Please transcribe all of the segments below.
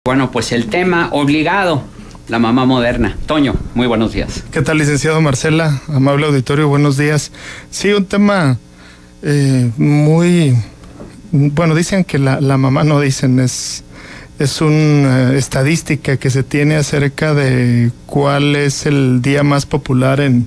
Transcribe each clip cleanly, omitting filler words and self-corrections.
Bueno, pues el tema obligado, la mamá moderna. Toño, muy buenos días. ¿Qué tal, licenciado Marcela? Amable auditorio, buenos días. Sí, un tema muy... Bueno, dicen que la mamá, no dicen, es una estadística que se tiene acerca de cuál es el día más popular en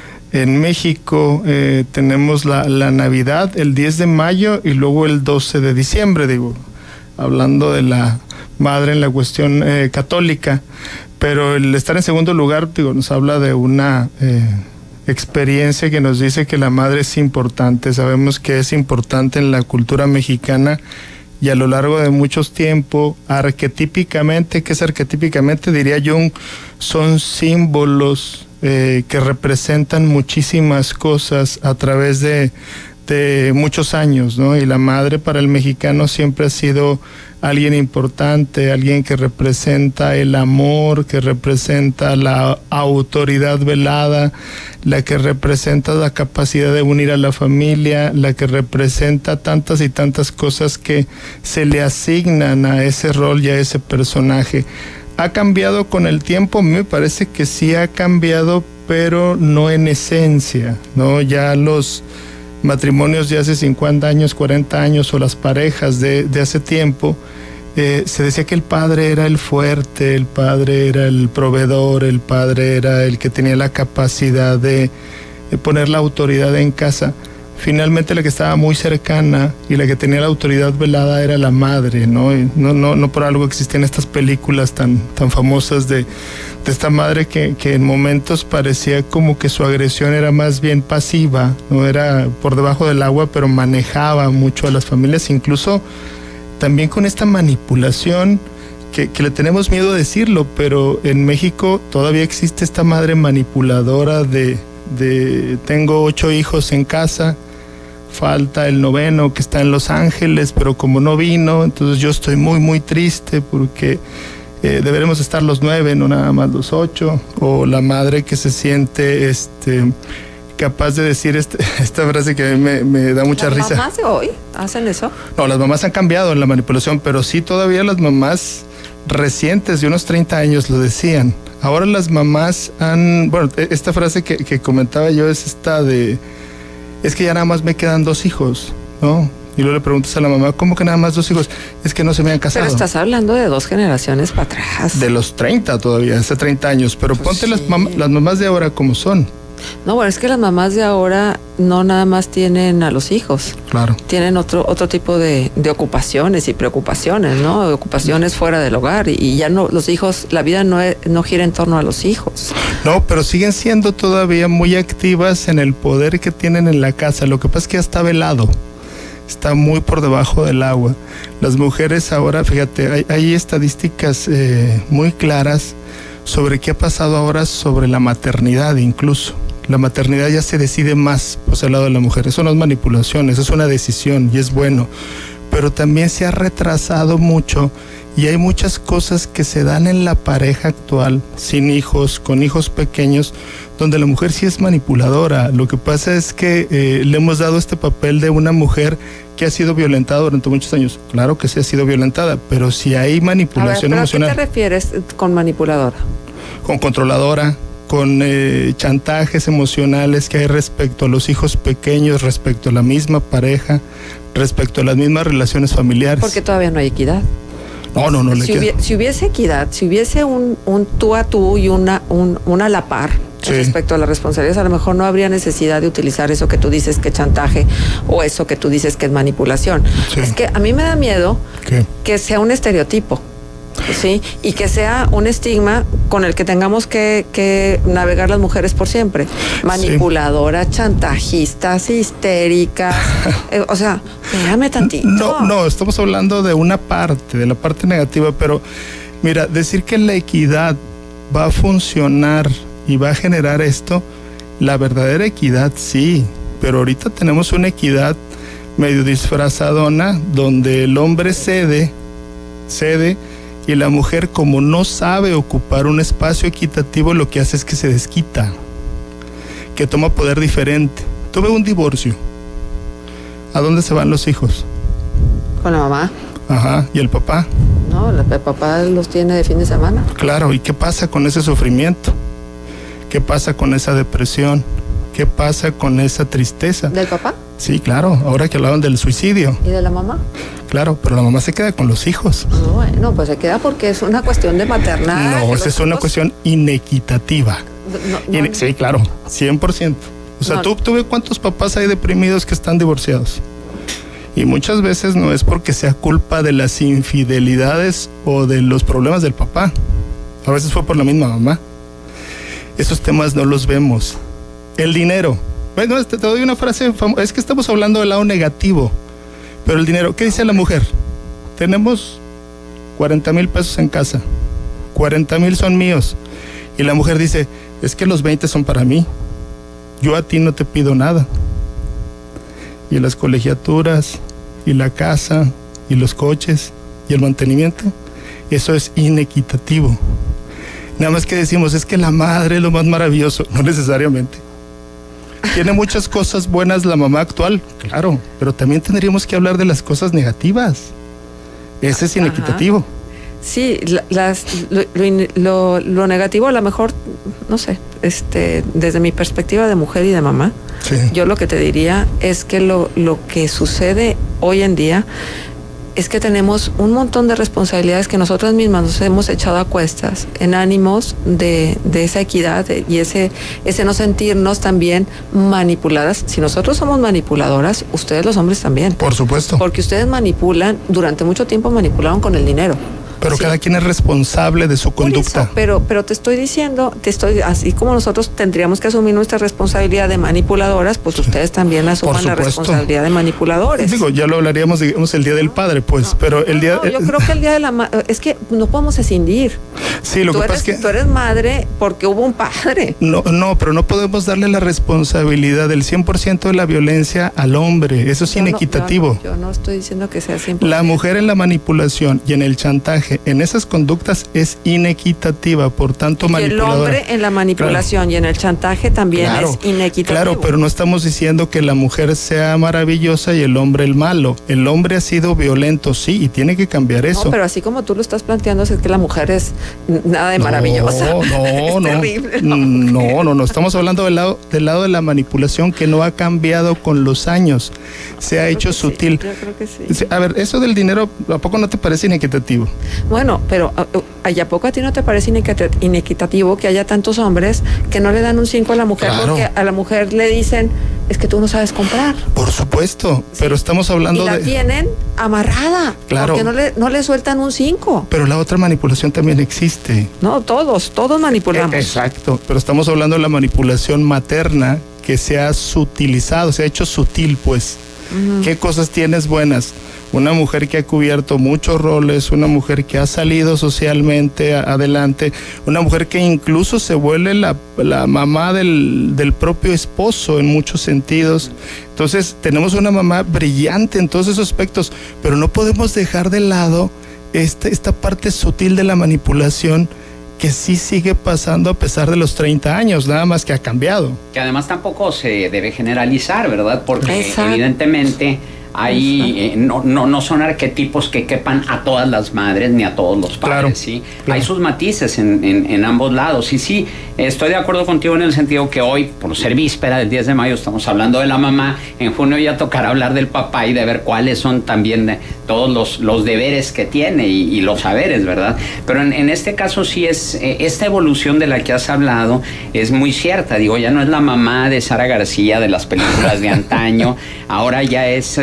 México. Tenemos la Navidad, el 10 de mayo y luego el 12 de diciembre, digo, hablando de la madre en la cuestión católica, pero el estar en segundo lugar, digo, nos habla de una experiencia que nos dice que la madre es importante. Sabemos que es importante en la cultura mexicana y a lo largo de muchos tiempos, arquetípicamente, ¿qué es arquetípicamente? Diría Jung, son símbolos que representan muchísimas cosas a través de muchos años, ¿no? Y la madre para el mexicano siempre ha sido alguien importante, alguien que representa el amor, que representa la autoridad velada, la que representa la capacidad de unir a la familia, la que representa tantas y tantas cosas que se le asignan a ese rol y a ese personaje. ¿Ha cambiado con el tiempo? A mí me parece que sí ha cambiado, pero no en esencia, ¿no? Ya los matrimonios de hace 50 años, 40 años o las parejas de hace tiempo, se decía que el padre era el fuerte, el padre era el proveedor, el padre era el que tenía la capacidad de poner la autoridad en casa. Finalmente la que estaba muy cercana y la que tenía la autoridad velada era la madre, ¿no? Y no por algo existen estas películas tan famosas de esta madre que en momentos parecía como que su agresión era más bien pasiva, no era por debajo del agua, pero manejaba mucho a las familias, incluso también con esta manipulación que le tenemos miedo a decirlo, pero en México todavía existe esta madre manipuladora de tengo 8 hijos en casa, falta el 9º que está en Los Ángeles, pero como no vino, entonces yo estoy muy triste porque deberemos estar los 9, no nada más los 8, o la madre que se siente capaz de decir esta frase que a mí me da mucha risa. ¿Las mamás de hoy hacen eso? No, las mamás han cambiado en la manipulación, pero sí todavía las mamás recientes de unos 30 años lo decían. Ahora las mamás bueno, esta frase que comentaba yo es es que ya nada más me quedan 2 hijos, ¿no? Y luego le preguntas a la mamá, ¿cómo que nada más 2 hijos? Es que no se me han casado. Pero estás hablando de 2 generaciones para atrás. De los 30 todavía, hace 30 años. Pero pues ponte sí. Las mamás de ahora como son. No, bueno, es que las mamás de ahora no nada más tienen a los hijos. Claro. Tienen otro tipo de ocupaciones y preocupaciones, ¿no? Ocupaciones fuera del hogar. Y ya no, los hijos, la vida no gira en torno a los hijos. No, pero siguen siendo todavía muy activas en el poder que tienen en la casa. Lo que pasa es que ya está velado. Está muy por debajo del agua. Las mujeres ahora, fíjate, hay estadísticas muy claras sobre qué ha pasado ahora sobre la maternidad incluso. La maternidad ya se decide más por el lado de la mujer. Eso no es manipulación, eso es una decisión y es bueno. Pero también se ha retrasado mucho y hay muchas cosas que se dan en la pareja actual, sin hijos, con hijos pequeños, donde la mujer sí es manipuladora. Lo que pasa es que le hemos dado este papel de una mujer que ha sido violentada durante muchos años. Claro que sí ha sido violentada, pero si hay manipulación emocional. ¿A qué te refieres con manipuladora? Con controladora, con chantajes emocionales que hay respecto a los hijos pequeños, respecto a la misma pareja, respecto a las mismas relaciones familiares. Porque todavía no hay equidad. No le queda. Si hubiese equidad, si hubiese un tú a tú y una a la par, sí, respecto a las responsabilidades, a lo mejor no habría necesidad de utilizar eso que tú dices que es chantaje o eso que tú dices que es manipulación. Sí. Es que a mí me da miedo que sea un estereotipo. Sí, y que sea un estigma con el que tengamos que navegar las mujeres por siempre. Manipuladoras, sí, chantajistas, histéricas. O sea, espérame tantito. No, estamos hablando de una parte, de la parte negativa, pero mira, decir que la equidad va a funcionar y va a generar esto, la verdadera equidad sí, pero ahorita tenemos una equidad medio disfrazadona donde el hombre cede y la mujer, como no sabe ocupar un espacio equitativo, lo que hace es que se desquita, que toma poder diferente. Tuve un divorcio. ¿A dónde se van los hijos? Con la mamá. Ajá, ¿y el papá? No, el papá los tiene de fin de semana. Claro, ¿y qué pasa con ese sufrimiento? ¿Qué pasa con esa depresión? ¿Qué pasa con esa tristeza? ¿Del papá? Sí, claro, ahora que hablaban del suicidio. ¿Y de la mamá? Claro, pero la mamá se queda con los hijos. No, bueno, pues se queda porque es una cuestión de maternal. No, esa es una cuestión inequitativa. Sí, claro, 100%. O sea, ¿tú ves cuántos papás hay deprimidos que están divorciados? Y muchas veces no es porque sea culpa de las infidelidades o de los problemas del papá. A veces fue por la misma mamá. Esos temas no los vemos. El dinero. Bueno, te doy una frase famosa. Es que estamos hablando del lado negativo. Pero el dinero, ¿qué dice la mujer? Tenemos 40,000 pesos en casa. 40,000 son míos. Y la mujer dice, es que los 20 son para mí. Yo a ti no te pido nada. Y las colegiaturas, y la casa, y los coches, y el mantenimiento, eso es inequitativo. Nada más que decimos, es que la madre es lo más maravilloso. No necesariamente. Tiene muchas cosas buenas la mamá actual, claro, pero también tendríamos que hablar de las cosas negativas. Ese es inequitativo. Sí, lo negativo a lo mejor, no sé, desde mi perspectiva de mujer y de mamá, sí. Yo lo que te diría es que lo que sucede hoy en día es que tenemos un montón de responsabilidades que nosotras mismas nos hemos echado a cuestas en ánimos de esa equidad y ese no sentirnos también manipuladas. Si nosotros somos manipuladoras, ustedes los hombres también. Por supuesto. Porque ustedes manipulan, durante mucho tiempo manipularon con el dinero. Pero sí, cada quien es responsable de su conducta. Eso, pero te estoy diciendo, así como nosotros tendríamos que asumir nuestra responsabilidad de manipuladoras, pues sí, ustedes también asuman la responsabilidad de manipuladores. Digo, ya lo hablaríamos, digamos, el Día del Padre, pues, no, pero el día... No, yo creo que el Día de la es que no podemos escindir. Sí, lo que pasa es que... Tú eres madre porque hubo un padre. No, pero no podemos darle la responsabilidad del 100% de la violencia al hombre. Eso es inequitativo. Yo no estoy diciendo que sea 100%. La mujer en la manipulación y en el chantaje, en esas conductas es inequitativa, por tanto manipuladora. El hombre en la manipulación, claro, y en el chantaje también, claro, es inequitativo. Claro, pero no estamos diciendo que la mujer sea maravillosa y el hombre el malo. El hombre ha sido violento, sí, y tiene que cambiar eso. No, pero así como tú lo estás planteando, es que la mujer es nada de maravillosa. No, terrible, no, estamos hablando del lado de la manipulación que no ha cambiado con los años. Se ha hecho sutil. Sí, yo creo que sí. A ver, eso del dinero, ¿a poco no te parece inequitativo? Bueno, pero ¿a poco a ti no te parece inequitativo que haya tantos hombres que no le dan un 5 a la mujer, claro, porque a la mujer le dicen, es que tú no sabes comprar? Por supuesto, sí, pero estamos hablando y la tienen amarrada, claro, porque no le sueltan un 5. Pero la otra manipulación también existe. No, todos manipulamos. Exacto, pero estamos hablando de la manipulación materna que se ha sutilizado, se ha hecho sutil, pues. ¿Qué cosas tienes buenas? Una mujer que ha cubierto muchos roles, una mujer que ha salido socialmente adelante, una mujer que incluso se vuelve la mamá del propio esposo en muchos sentidos. Entonces tenemos una mamá brillante en todos esos aspectos, pero no podemos dejar de lado esta parte sutil de la manipulación que sí sigue pasando a pesar de los 30 años, nada más que ha cambiado. Que además tampoco se debe generalizar, ¿verdad? Porque evidentemente hay, no son arquetipos que quepan a todas las madres ni a todos los padres, claro, ¿sí? Claro. Hay sus matices en ambos lados. Y sí, estoy de acuerdo contigo en el sentido que hoy, por ser víspera del 10 de mayo, estamos hablando de la mamá. En junio ya tocará hablar del papá y de ver cuáles son también todos los deberes que tiene y los saberes, ¿verdad? Pero en este caso sí es, esta evolución de la que has hablado es muy cierta. Digo, ya no es la mamá de Sara García de las películas de antaño, ahora ya es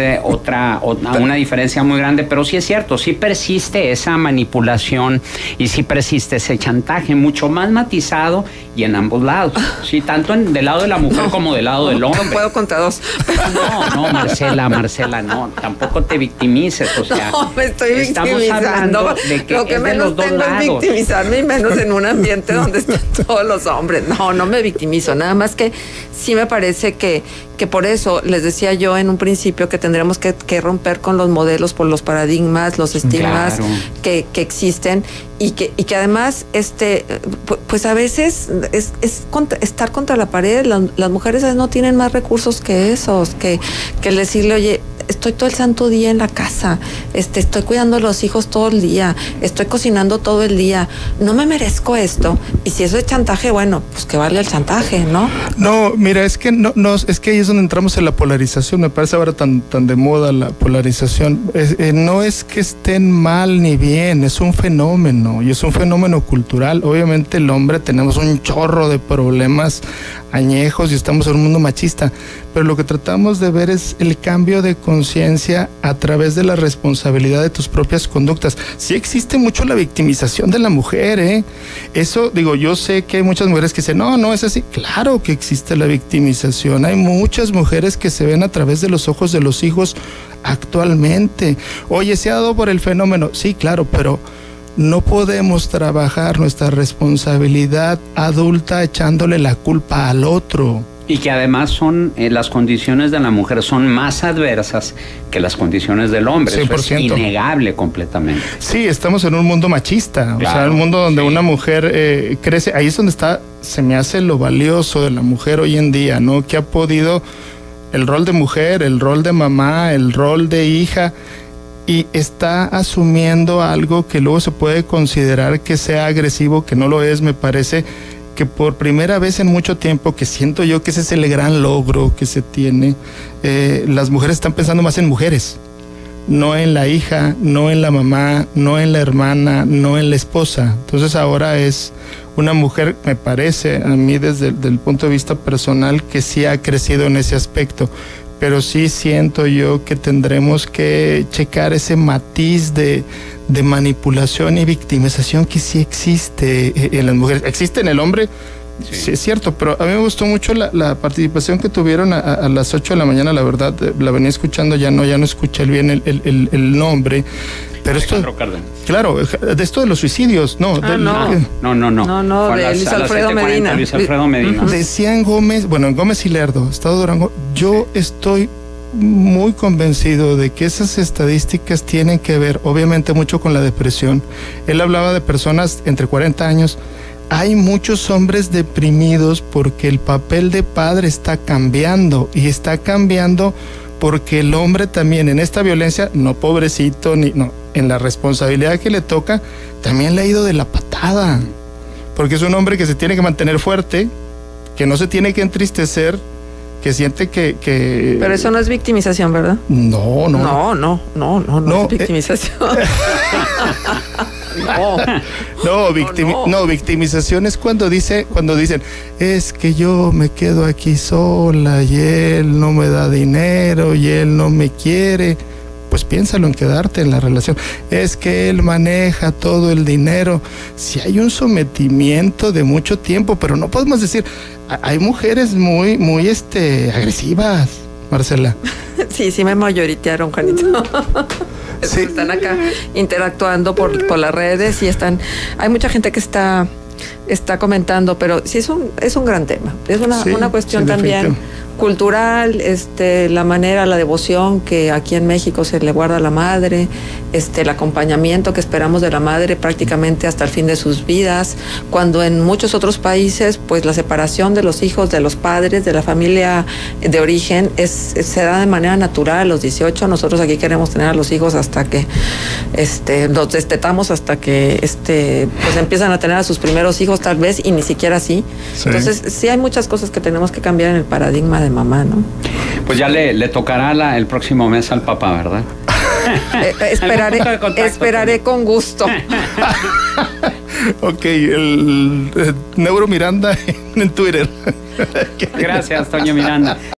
una diferencia muy grande, pero sí es cierto, sí persiste esa manipulación y sí persiste ese chantaje, mucho más matizado y en ambos lados, sí, tanto del lado de la mujer como del lado del hombre. No puedo contar dos. No, Marcela, no, tampoco te victimices, o sea, no, me estoy victimizando. De que lo que menos tengo es victimizarme, y menos en un ambiente donde están todos los hombres. No me victimizo, nada más que sí me parece que por eso les decía yo en un principio que tendremos que romper con los modelos, por los paradigmas, los estigmas, claro, que existen y que además pues a veces es estar contra la pared. Las mujeres no tienen más recursos que esos, que decirle, oye, estoy todo el santo día en la casa, estoy cuidando a los hijos todo el día, estoy cocinando todo el día, no me merezco esto. Y si eso es chantaje, bueno, pues que vale el chantaje, ¿no? No, mira, es que es que ahí es donde entramos en la polarización. Me parece ahora tan de moda la polarización. No es que estén mal ni bien, es un fenómeno, y es un fenómeno cultural. Obviamente el hombre tenemos un chorro de problemas añejos y estamos en un mundo machista, pero lo que tratamos de ver es el cambio de conciencia a través de la responsabilidad de tus propias conductas. Sí existe mucho la victimización de la mujer, ¿eh? Eso, digo, yo sé que hay muchas mujeres que dicen, no es así. Claro que existe la victimización. Hay muchas mujeres que se ven a través de los ojos de los hijos actualmente. Oye, ¿se ha dado por el fenómeno? Sí, claro, pero no podemos trabajar nuestra responsabilidad adulta echándole la culpa al otro. Y que además son las condiciones de la mujer son más adversas que las condiciones del hombre. 100%. Eso es innegable completamente. Sí, estamos en un mundo machista, claro, o sea, un mundo donde una mujer crece. Ahí es donde se me hace lo valioso de la mujer hoy en día, ¿no? Que ha podido el rol de mujer, el rol de mamá, el rol de hija, y está asumiendo algo que luego se puede considerar que sea agresivo, que no lo es. Me parece que por primera vez en mucho tiempo, que siento yo que ese es el gran logro que se tiene, las mujeres están pensando más en mujeres, no en la hija, no en la mamá, no en la hermana, no en la esposa. Entonces ahora es una mujer, me parece a mí desde el punto de vista personal, que sí ha crecido en ese aspecto. Pero sí siento yo que tendremos que checar ese matiz de manipulación y victimización que sí existe en las mujeres. ¿Existe en el hombre? Sí, es cierto, pero a mí me gustó mucho la participación que tuvieron a las 8 de la mañana, la verdad, la venía escuchando, ya no escuché bien el nombre. Pero Alejandro esto, Cárdenas. Claro, de esto de los suicidios, no. No, de Luis Alfredo Medina. Luis Alfredo Medina. Decían Gómez, bueno, en Gómez y Lerdo, Estado de Durango, yo estoy muy convencido de que esas estadísticas tienen que ver, obviamente, mucho con la depresión. Él hablaba de personas entre 40 años. Hay muchos hombres deprimidos porque el papel de padre está cambiando, y está cambiando porque el hombre también en esta violencia, no pobrecito, en la responsabilidad que le toca, también le ha ido de la patada, porque es un hombre que se tiene que mantener fuerte, que no se tiene que entristecer, que siente que... Pero eso no es victimización, ¿verdad? No es victimización. No, victimización es cuando dicen, es que yo me quedo aquí sola y él no me da dinero y él no me quiere. Pues piénsalo en quedarte en la relación. Es que él maneja todo el dinero. Si hay un sometimiento de mucho tiempo, pero no podemos decir, hay mujeres muy agresivas, Marcela. Sí me mayoritearon, Juanito. Sí. Están acá interactuando por las redes y hay mucha gente que está comentando, pero sí es un gran tema. Es una cuestión también cultural, la manera, la devoción que aquí en México se le guarda a la madre, el acompañamiento que esperamos de la madre prácticamente hasta el fin de sus vidas, cuando en muchos otros países, pues la separación de los hijos, de los padres, de la familia de origen, se da de manera natural a los 18. Nosotros aquí queremos tener a los hijos hasta que los destetamos, hasta que pues empiezan a tener a sus primeros hijos tal vez, y ni siquiera así. Sí. Entonces sí hay muchas cosas que tenemos que cambiar en el paradigma de mamá, ¿no? Pues ya le tocará el próximo mes al papá, ¿verdad? Esperaré con gusto. Ok, el Neuro Miranda en Twitter. Gracias, Toño Miranda.